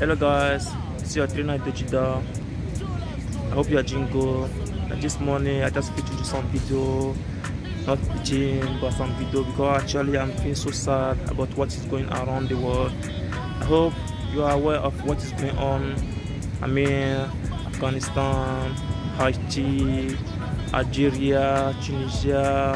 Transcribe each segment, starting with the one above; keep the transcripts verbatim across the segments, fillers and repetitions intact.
Hello guys, it's your trainer Dojida. I hope you are doing good. And this morning I just fit to do some video, not gym but some video, because actually I'm feeling so sad about what is going around the world. I hope you are aware of what is going on. I mean, Afghanistan, Haiti, Algeria, Tunisia.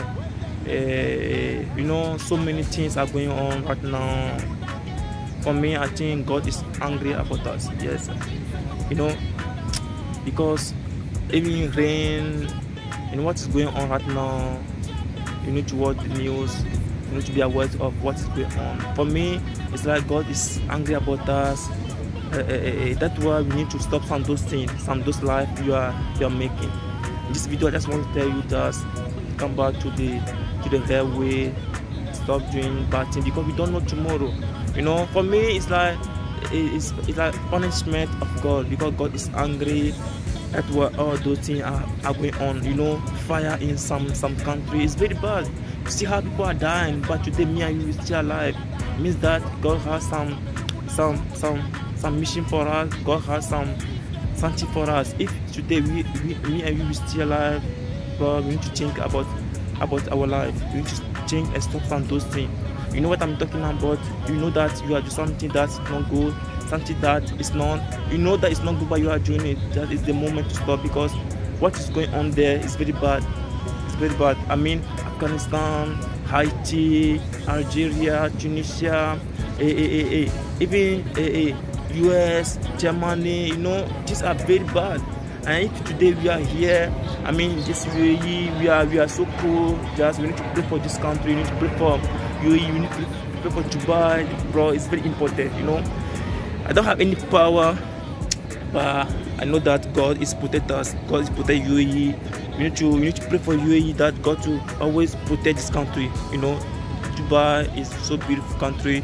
Uh, you know, so many things are going on right now. For me, I think God is angry about us. Yes, you know, because even rain and what is going on right now, you need to watch the news. You need to be aware of what is going on. For me, it's like God is angry about us. Uh, uh, uh, that's why we need to stop some of those things, some of those life you are you are making. In this video, I just want to tell you that come back to the to the fair way. Stop doing bad things because we don't know tomorrow. You know, for me, it's like it's, it's like punishment of God, because God is angry at what all those things are, are going on. You know, fire in some some country is very bad. You see how people are dying, but today me and you are still alive. It means that God has some some some some mission for us. God has some something for us. If today we, we me and you are still alive, God, we need to think about about our life. We need to change and stop some those things. You know what I'm talking about. You know that you are doing something that's not good, something that is not, you know that it's not good, but you are doing it. That is the moment to stop, because what is going on there is very bad. It's very bad. I mean, Afghanistan, Haiti, Algeria, Tunisia, eh, eh, eh, eh, even eh, eh, U S, Germany. You know, these are very bad. And if today we are here, I mean, this U A E, we are we are so cool. Just we need to pray for this country. We need to pray for U A E. We need to pray for Dubai, bro. It's very important, you know. I don't have any power, but I know that God is protect us. God is protect U A E. We need to we need to pray for U A E, that God to always protect this country. You know, Dubai is so beautiful country.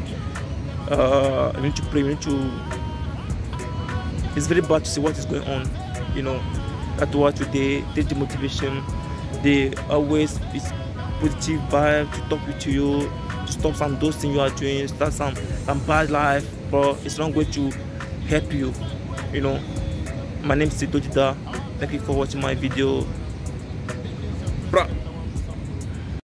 Uh, we need to pray. We need to. It's very bad to see what is going on. You know, that's why today take the motivation. They always is positive vibe to talk with you, to stop some of those things you are doing, start some some bad life, bro. It's not going to help you. You know, my name is Dojida. Thank you for watching my video.